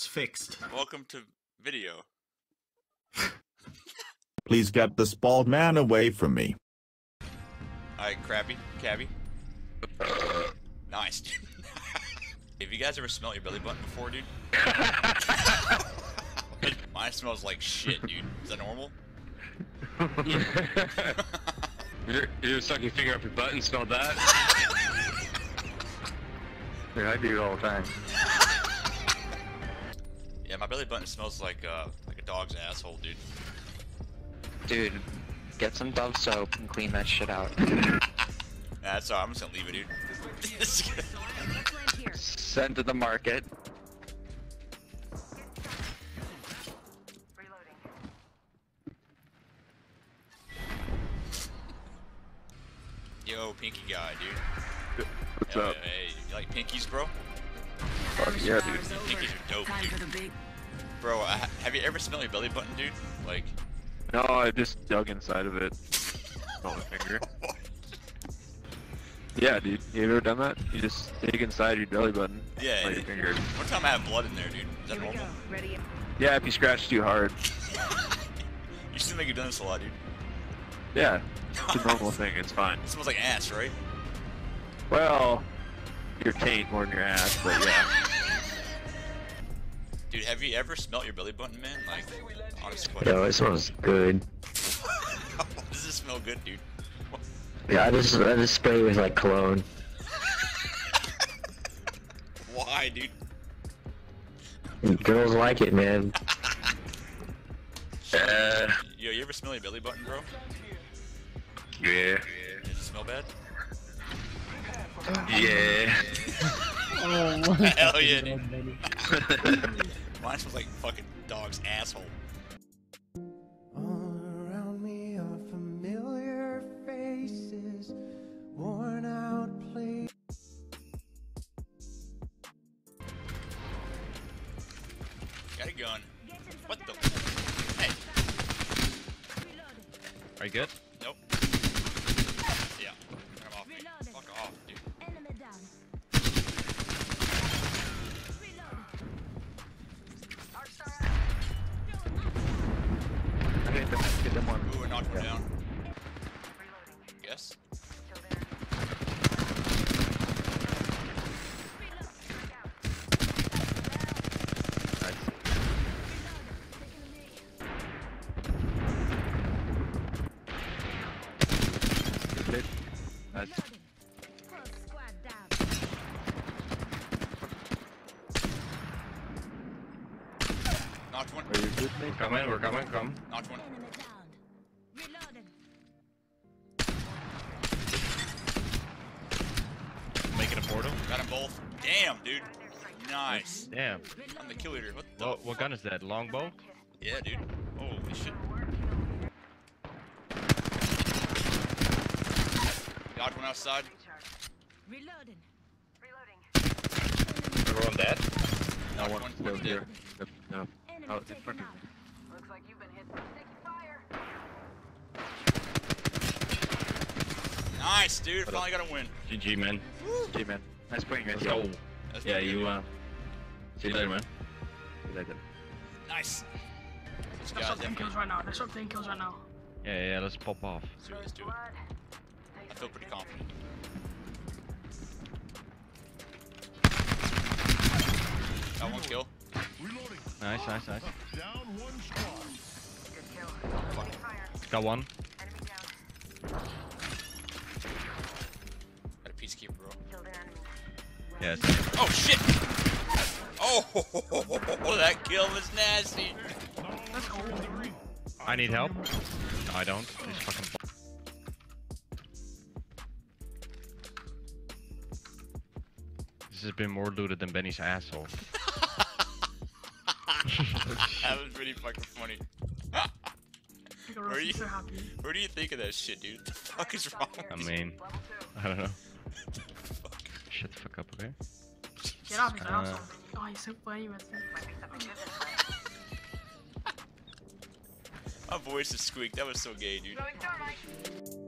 It's fixed. Welcome to video. Please get this bald man away from me. Alright, Cabby. Nice, dude. Have you guys ever smelled your belly button before, dude? Mine smells like shit, dude. Is that normal? You just stuck your finger up your butt and smelled that? Yeah, I do it all the time. Yeah, my belly button smells like a dog's asshole, dude. Dude, get some Dove soap and clean that shit out. Nah, that's alright, I'm just gonna leave it, dude. Send to the market. Yo, pinky guy, dude. What's Yo, up? Hey, you like pinkies, bro? Fuck yeah, dude. Pinkies are dope, dude. Bro, have you ever smelled your belly button, dude? Like... No, I just dug inside of it. On my finger. Yeah, dude. You ever done that? You just dig inside your belly button. Yeah. On your finger. One time I had blood in there, dude. Is that normal? Yeah, if you scratch too hard. You seem like you've done this a lot, dude. Yeah. It's a normal thing. It's fine. It smells like ass, right? Well, your taint more than your ass, but yeah. Dude, have you ever smelled your belly button, man? Like, honest question. Yo, it smells good. Does it smell good, dude? Yeah, I just spray with like cologne. Why, dude? Girls like it, man. Yo, you ever smell your belly button, bro? Yeah. Does it smell bad? Yeah. Oh, Hell yeah, dude. Mine smells like fucking dog's asshole. All around me are familiar faces, worn out places. Got a gun. What the? Hey. Are you good? Nope. Yeah. Turn him off me. Fuck off, dude. Get them one. Ooh, I knocked one down. Yes? Nice. Knocked one. Are you good, mate? Coming, we're coming, come. Knocked one. Making a portal. Got them both. Damn, dude. Nice. Damn. I'm the kill leader. What the? What gun is that? Longbow? Yeah, dude. Holy shit. Got one outside. Everyone dead? No one. One's One's here. dead. No. Oh, it's in front of me. Looks like you've been hit with sticky fire. Nice, dude. Finally got a win. GG, man. GG, man. Nice playing, guys. Let's go. That's Yeah, pretty you, good. see you later, man. See you later. Nice. Let's Let's start taking kills right now. Let's start taking kills right now. Yeah, let's pop off. Let's do it. I feel pretty confident. Got one kill. Nice. Good kill. Taking fire. Got one. Enemy down. Got a peacekeeper, bro. Killed an enemy. Yes. Oh shit! Oh, that kill was nasty. Let's go. I need help. No, I don't. He's fucking. This has been more looted than Benny's asshole. That was pretty fucking funny. Where do you think of that shit, dude? What the fuck is wrong with I you? mean, Level 2. I don't know. Fuck. Shut the fuck up, okay? Get off his asshole. Oh, he's so funny with me. Might be something good this way. My voice is squeaked. That was so gay, dude. Throwing thermite.